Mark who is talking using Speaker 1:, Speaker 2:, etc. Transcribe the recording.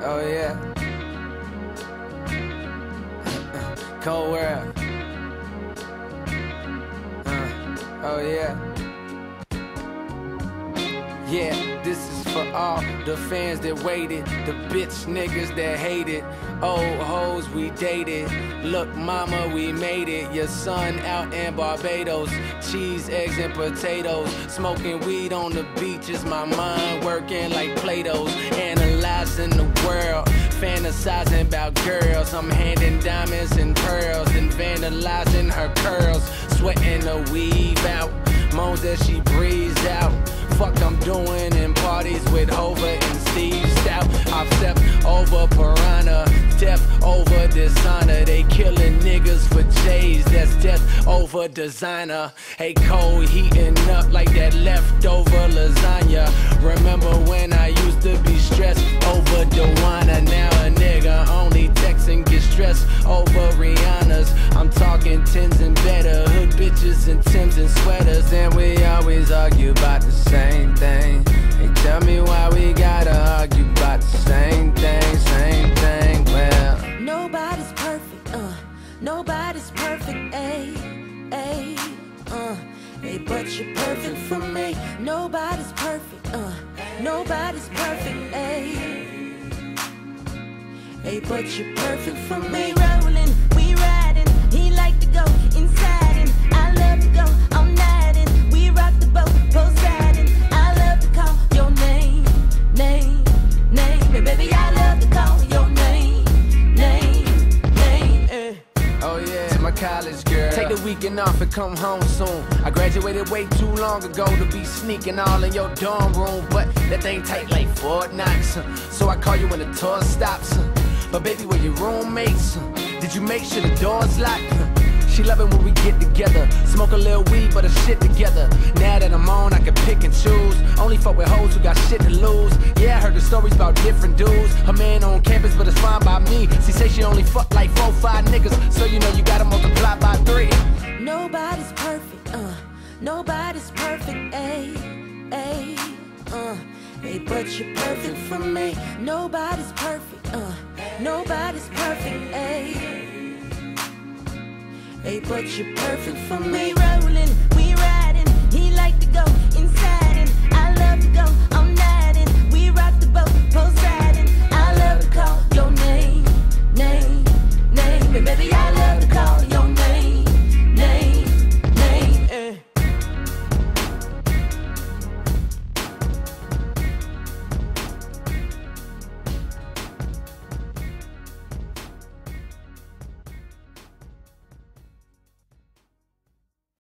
Speaker 1: Oh yeah. Cold world. Oh yeah. Yeah, this is for all the fans that waited, the bitch niggas that hated, old hoes we dated. Look, mama, we made it. Your son out in Barbados, cheese, eggs, and potatoes. Smoking weed on the beaches, my mind working like Play-Dohs. Analyzing the world, fantasizing about girls. I'm handing diamonds and pearls and vandalizing her curls. Sweating the weave out, moans as she breathes out. Fuck I'm doing in parties with Hova and Steve Stout. I've stepped over Piranha, death over dishonor. They killing niggas for J's, that's death over designer. Hey, cold heating up like that leftover lasagna. Remember when I used to be stressed over Dewana? Now a nigga only texts and gets stressed over Rihanna's. I'm talking tens and better, hood bitches and Timbs and sweaters. And we always argue about the same thing. Hey, tell me why we gotta argue about the same thing, same thing. Well,
Speaker 2: nobody's perfect, nobody's perfect, ayy, ayy, hey, but you're perfect for me. Nobody's perfect, nobody's perfect, ayy, hey, but you're perfect for me. We rolling, we riding, he like to go inside and I love to go all night and we rock the boat, Poseidon. I love to call your name, name, name, and baby I love to call your name, name, name.
Speaker 1: oh yeah, to my college girl. Take the weekend off and come home soon. I graduated way too long ago to be sneaking all in your dorm room, but that thing tight like Fort Knox. So I call you when the tour stops. But baby, were your roommates? Did you make sure the door's locked? She love it when we get together, smoke a little weed, but a shit together. Now that I'm on, I can pick and choose. Only fuck with hoes who got shit to lose. Yeah, I heard the stories about different dudes. Her man on campus, but it's fine by me. She say she only fuck like 4, 5 niggas, so you know you gotta multiply by 3.
Speaker 2: Nobody's perfect, nobody's perfect, ayy, ayy, hey, but you're perfect for me. Nobody's perfect, nobody's perfect, ayy, hey, but you're perfect for me. We rolling, we riding, he like to go inside.